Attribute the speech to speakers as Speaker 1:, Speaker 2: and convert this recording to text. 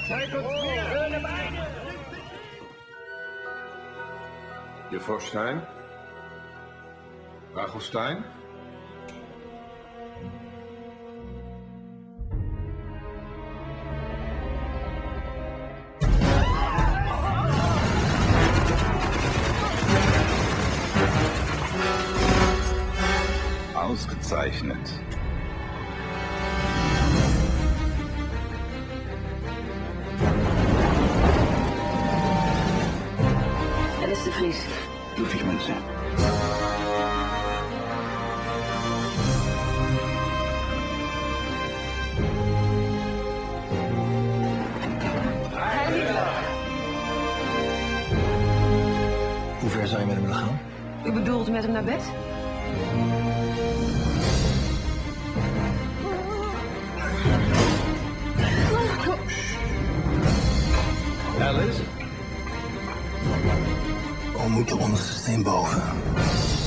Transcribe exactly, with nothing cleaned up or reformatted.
Speaker 1: Juffrouw Steinn? Rachel Steinn?
Speaker 2: Ausgezeichnet.
Speaker 3: Alice de Vries.
Speaker 2: Ludwig München.
Speaker 4: Hoe ver zou je met hem willen gaan?
Speaker 3: U bedoelt met hem naar bed?
Speaker 4: Alice? We moeten onderste steen boven.